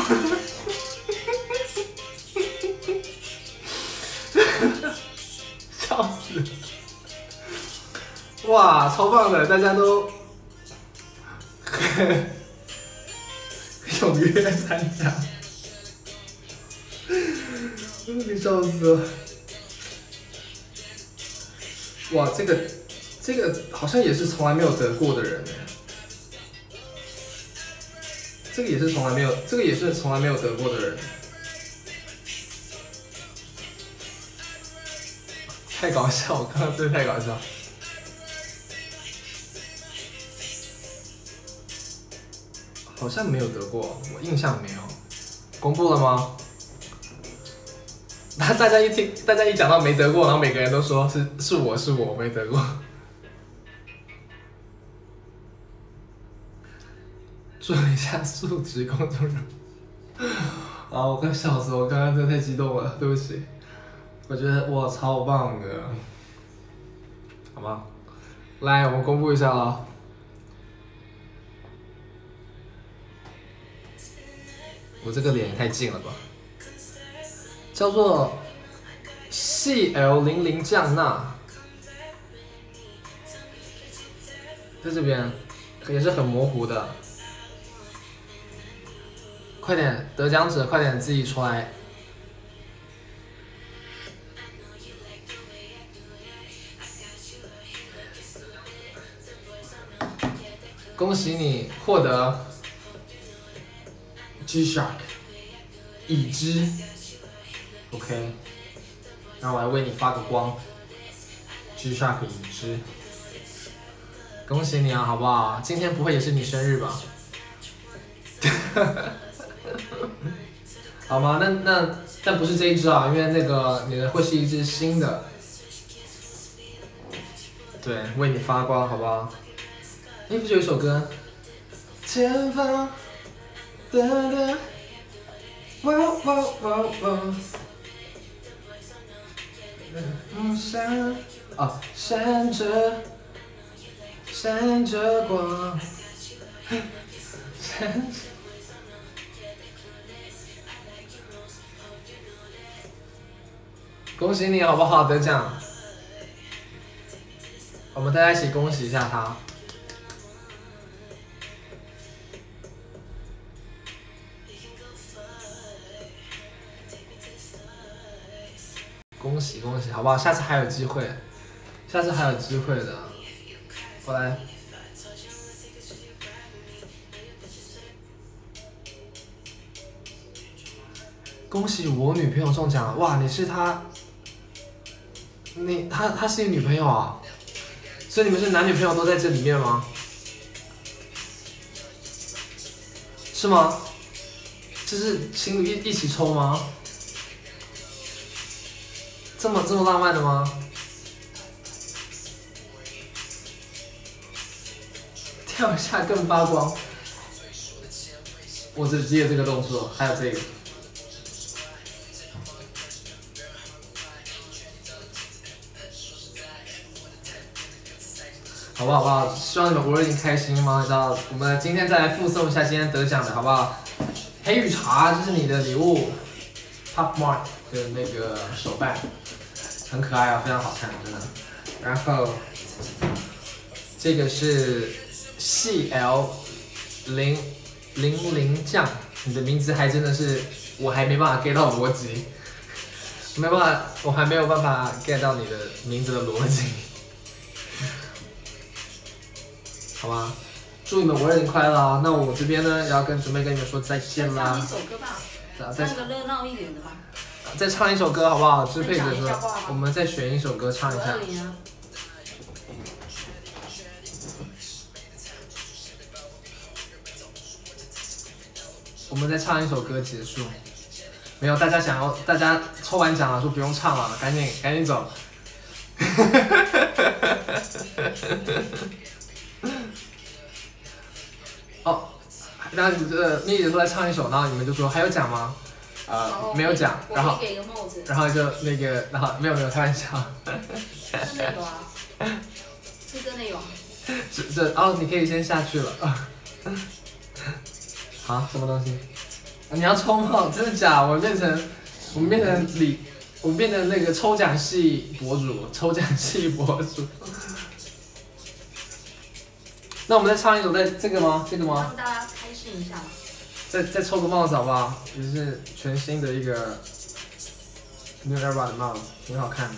笑死！哇，超棒的，大家都踊跃参加，笑死了！哇，这个好像也是从来没有得过的人哎，这个也是从来没有得过的人，太搞笑！我刚刚真的太搞笑。好像没有得过，我印象没有。公布了吗？大家一讲到没得过，然后每个人都说是我没得过。注意一下素质公众人物。啊，我快笑死我！刚刚真的太激动了，对不起。我觉得哇，超棒的，好吗？来，我们公布一下了。我这个脸也太近了吧！叫做细 L00酱娜，在这边也是很模糊的。快点，得奖者快点自己出来！恭喜你获得 G-Shock 已知 ，OK， 那我来为你发个光 ，G-Shock 已知，恭喜你啊，好不好？今天不会也是你生日吧？好吗？但不是这一只啊，因为那个你的会是一只新的，对，为你发光，好不好？哎，不是有一首歌？前方。哒哒，哇哇哇哇，梦想啊，闪着光，恭喜你好不好？得奖，我们大家一起恭喜一下他。恭喜恭喜，好不好？下次还有机会，下次还有机会的。我来，恭喜我女朋友中奖了！哇，你是她，她是你女朋友啊？所以你们是男女朋友都在这里面吗？是吗？这是情侣一起抽吗？这么浪漫的吗？跳一下更发光。我只记得这个动作，还有这个。好不好？好不好？希望你们520开心吗？知道，我们今天再来附送一下今天得奖的，好不好？黑羽茶，这是你的礼物 ，Pop Mart 的那个手办。很可爱啊，非常好看，真的。然后这个是细 L00酱，你的名字还真的是我还没办法 get 到逻辑，没办法，我还没有办法 get 到你的名字的逻辑，好吧？祝你们520快乐啊！那我这边呢，也要准备跟你们说再见啦。 唱一首歌吧，唱个热闹一点的吧。 再唱一首歌好不好？支配者说，我们再选一首歌唱一下。我们再唱一首歌结束。没有，大家抽完奖了，说不用唱了，赶紧走。哦，然后蜜姐说来唱一首，然后你们就说还有奖吗？没有奖，然后就那个，然后没有开玩笑， 真的有啊，是真的有。 这哦，你可以先下去了。好，什么东西？ 你要抽吗？真的假？我们变成那个抽奖系博主，抽奖系博主。那我们再唱一首，这个吗？ 让大家开心一下。 再抽个帽子好不好？也是全新的一个 New Era 的帽子，挺好看的，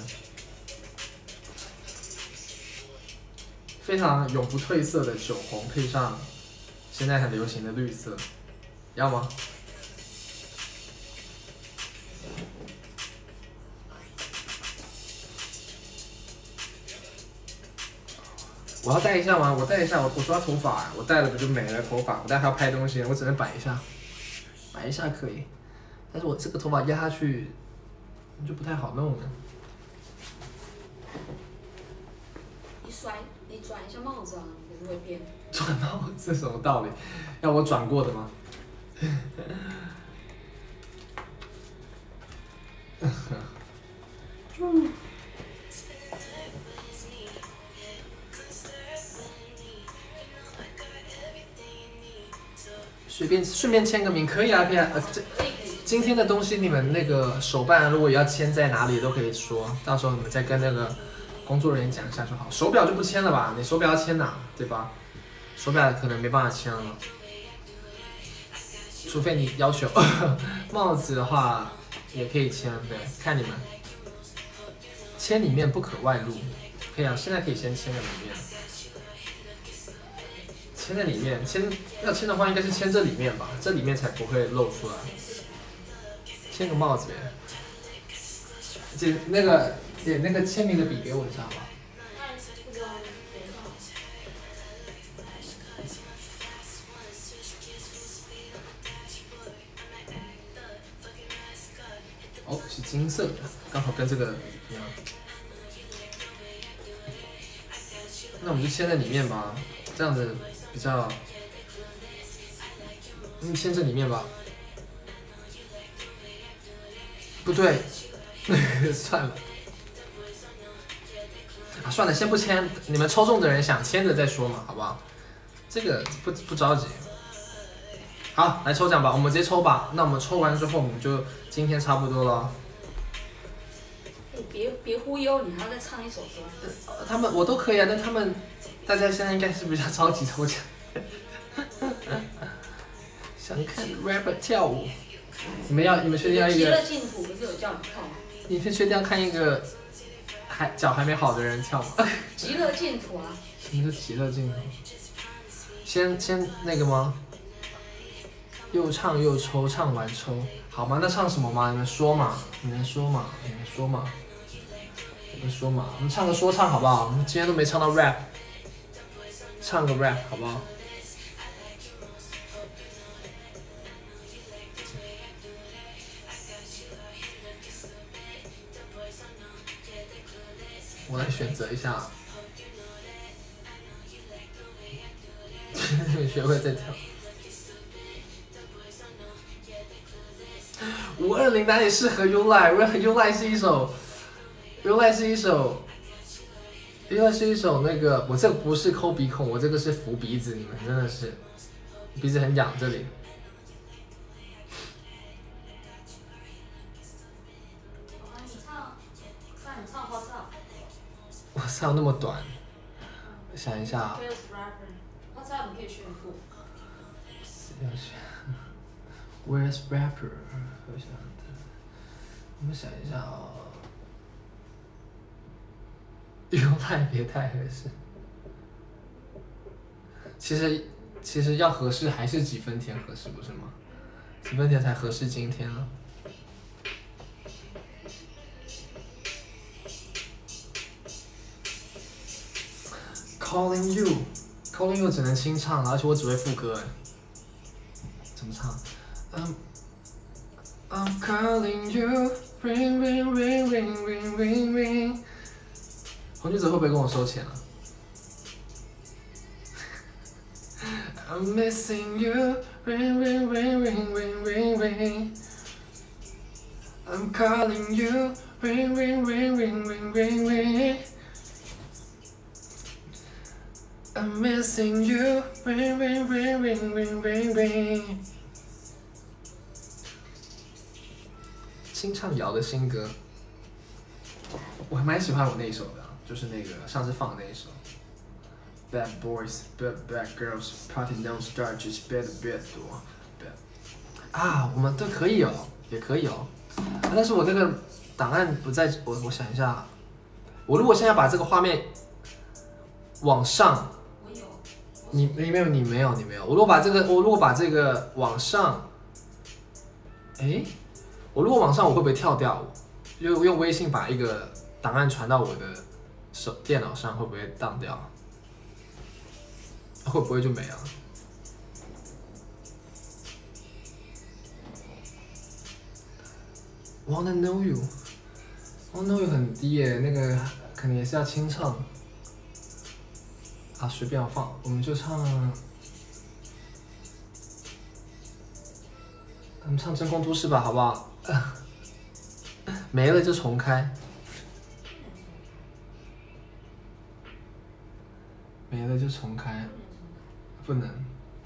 非常永不褪色的酒红，配上现在很流行的绿色，要吗？我要戴一下吗？我戴一下，我抓头发，我戴了不就没了头发？我待会要拍东西，我只能摆一下，摆一下可以，但是我这个头发压下去就不太好弄了。 你转一下帽子啊，可是会变。 转帽子什么道理？要我转过的吗？顺便签个名，可以啊，可以啊。今天的东西你们那个手办如果要签在哪里都可以说，到时候你们再跟那个工作人员讲一下就好。手表就不签了吧？你手表要签哪？对吧？手表可能没办法签了，除非你要求。帽子的话也可以签，对，看你们。签里面不可外露，可以啊，现在可以先签在里面。签在里面，要签的话应该是签这里面吧，这里面才不会露出来。签个帽子呗。姐，那个签名的笔给我一下吧。哦，是金色的，刚好跟这个一样。那我们就签在里面吧，这样子比较。签这里面吧。不对，算了。啊，算了，先不签。你们抽中的人想签的再说嘛，好不好？这个不着急。好，来抽奖吧，我们直接抽吧。那我们抽完之后，我们就今天差不多了。 别忽悠，你还要再唱一首歌。 他们我都可以啊，但大家现在应该是比较着急抽奖。想看 rapper 跳舞，你们确定要一个？ 极乐净土不是有叫你跳吗？ 你是确定要看一个脚还没好的人跳吗？ 极乐净土啊！ 什么是极乐净土？先那个吗？又唱又抽，唱完抽，好吗？那唱什么吗？你们说嘛，我们唱个说唱好不好？我们今天都没唱到 rap， 唱个 rap 好不好？我来选择一下，你学会再跳。520哪里适合优赖？优赖是一首那个，我这个不是抠鼻孔，我这个是扶鼻子，你们真的是鼻子很痒这里。我操，那么短，我想一下。 我操，你可以炫富。 Where's rapper？ 我们想一下啊，优赖别太合适。其实要合适还是几分甜合适不是吗？几分甜才合适今天啊。Calling you 只能清唱了，而且我只会副歌哎。怎么唱？I'm calling you, ring ring ring ring ring ring ring。红橘子会不会跟我收钱啊？I'm missing you, ring ring ring ring ring ring ring。I'm calling you, ring ring ring ring ring ring ring。I'm missing you, ring ring ring ring ring ring ring。 新唱瑶的新歌，我还蛮喜欢我那一首的，就是那个上次放的那一首。Bad boys, bad girls, party don't start, just bad 多。啊，我们都可以哦，也可以哦。但是我这个档案不在，我想一下，我如果现在把这个画面往上， 我有。 你没有。我如果把这个往上，哎，我如果往上，我会不会跳掉？用微信把一个档案传到我的电脑上，会不会当掉？会不会就没了？Wanna know you，Wanna know you 很低耶，那个可能也是要清唱。啊，随便放，我们就唱，我们唱《真空都市》吧，好不好？没了就重开，没了就重开，不能，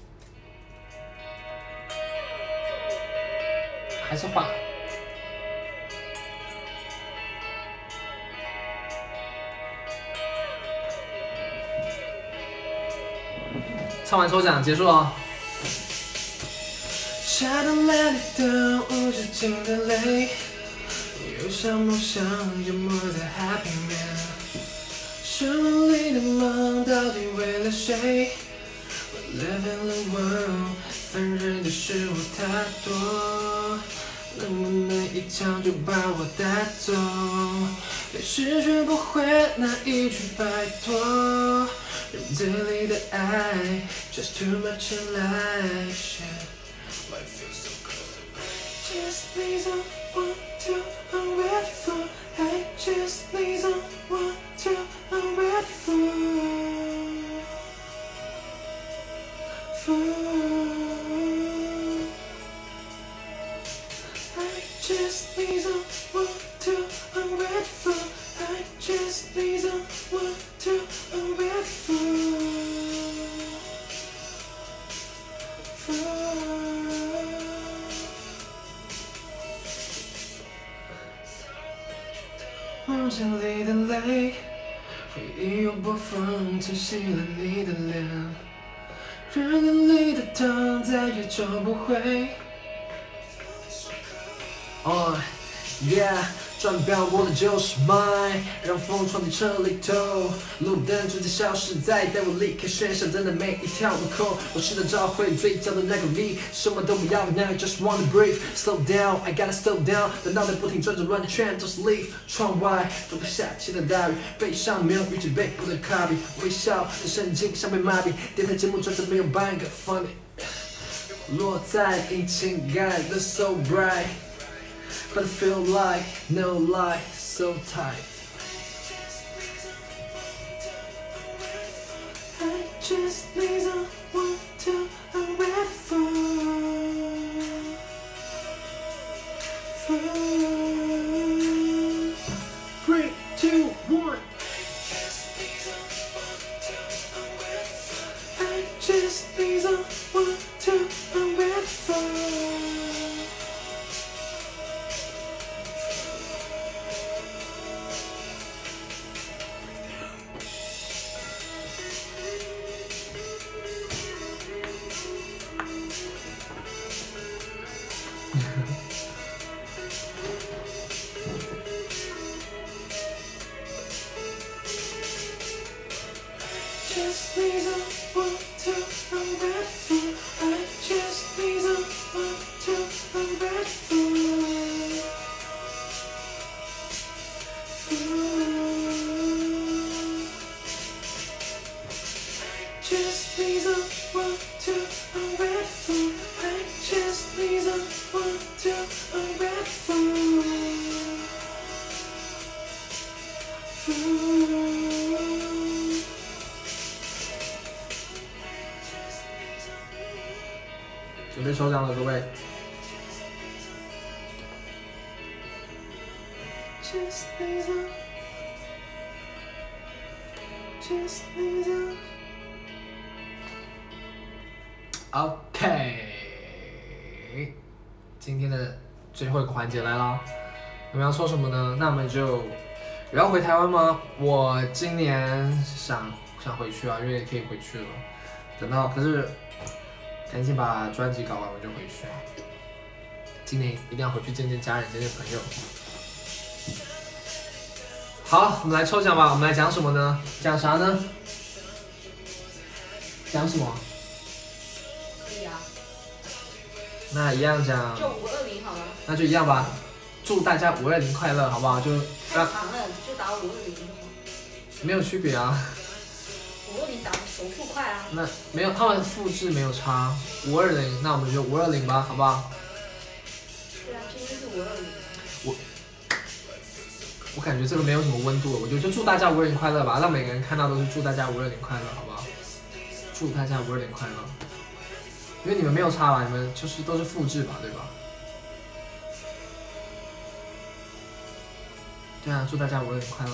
还是换。唱完抽奖结束了。下到哪里的无止境的泪，又像梦想淹没在海平面。生活里的梦到底为了谁 ？We live in the world， 烦人的事物太多，能不能一枪就把我带走？也是学不会那一句拜托。人嘴里的爱 ，just too much in life. Why feel so close? Just need someone to I'm ready for. I just need someone to I'm ready for. I just need someone to I'm ready for. I just need someone to I'm ready for. 梦想里的泪，回忆又播放，清晰了你的脸，热恋里的痛再也找不回。Oh yeah。转标过的就是麦，让风闯进车里头，路灯逐渐消失在带我离开喧嚣的每一条路口。我试着找回嘴角的那个 V， 什么都不要 ，Now I just wanna breathe, slow down, I gotta slow down。等脑袋不停转着乱的圈都是 leaf， 窗外躲不下起的大雨，背上没有预期背部的 copy， 微笑的神经像被麻痹，电台节目转着没有半个 funny， 落在引擎盖的 so bright。But I feel like no lie, so tight. I just need someone to I'm ready for. 3, 2, 1. I just need someone to I'm ready for. Just need someone to I'm ready for. I just need someone to I'm ready for. Just need someone to I'm ready for. I just need someone to I'm ready for. 准备抽奖了，各位。OK， 今天的最后一个环节来了。 你们要抽什么呢？那我们就也要回台湾吗？我今年想回去啊，因为可以回去了。等到可是赶紧把专辑搞完，我就回去。今年一定要回去见见家人，见见朋友。好，我们来抽奖吧。我们来讲什么呢？讲啥呢？讲什么？ 可以啊。 那一样讲。 就520好了。 那就一样吧。祝大家520快乐，好不好？就太长了，就打520。 没有区别啊。 520打手速快啊。 那没有，他们复制没有差。520，那我们就520吧，好不好？ 对啊，今天是520。 我感觉这个没有什么温度了，我就祝大家520快乐吧，让每个人看到都是祝大家520快乐，好不好？祝大家520快乐，因为你们没有差吧，你们就是都是复制吧，对吧？对啊，祝大家520快乐，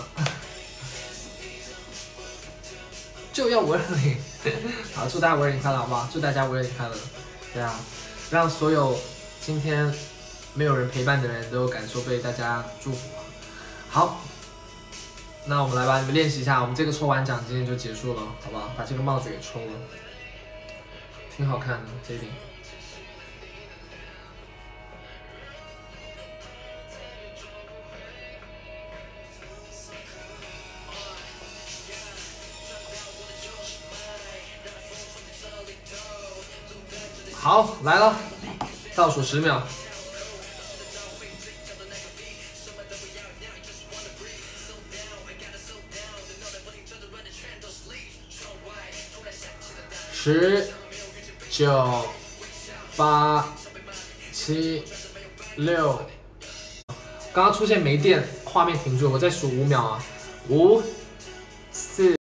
就要520，好，祝大家520快乐，好不好？祝大家520快乐，对啊，让所有今天没有人陪伴的人都感受被大家祝福。好，那我们来吧，你们练习一下。我们这个抽完奖今天就结束了，好不好？把这个帽子给抽了，挺好看的这一顶。好，来了，倒数10秒。10、9、8、7、6，刚刚出现没电，画面停住，我再数5秒啊，5、4。